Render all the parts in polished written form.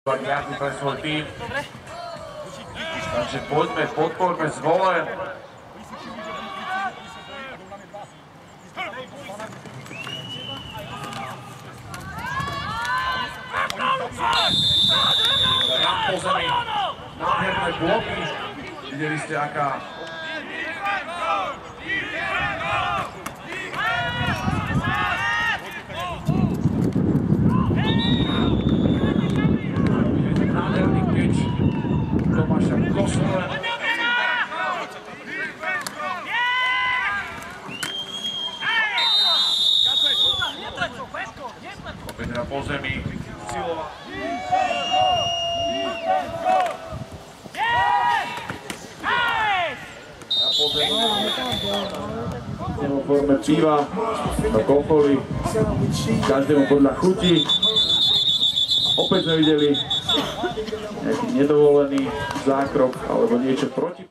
Ďakujem pre svoj tým. Takže poďme, podporme Zvolen. Jan po zemi. Nádherné bloky. Videli ste, aká... Nádherný pitch Tomáša Kosova. Opäť hra po zemi. Silová. Po zemi. Vo forme piva, na kocholi, každému podľa chuti. Opäť sme videli nejaký nedovolený zákrok alebo niečo proti.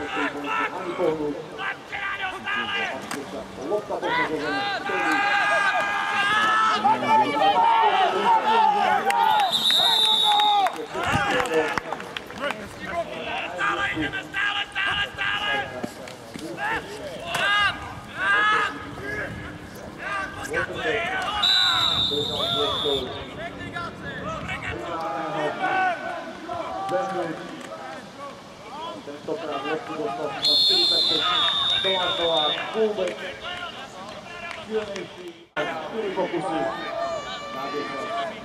Tentokrát loptu dostal na 45 Tomášová, Kulbek, silnejší, 4 pokusy na 10.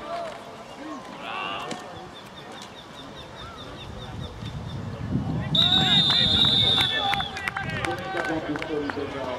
Dominika Bokus, ktorý držal.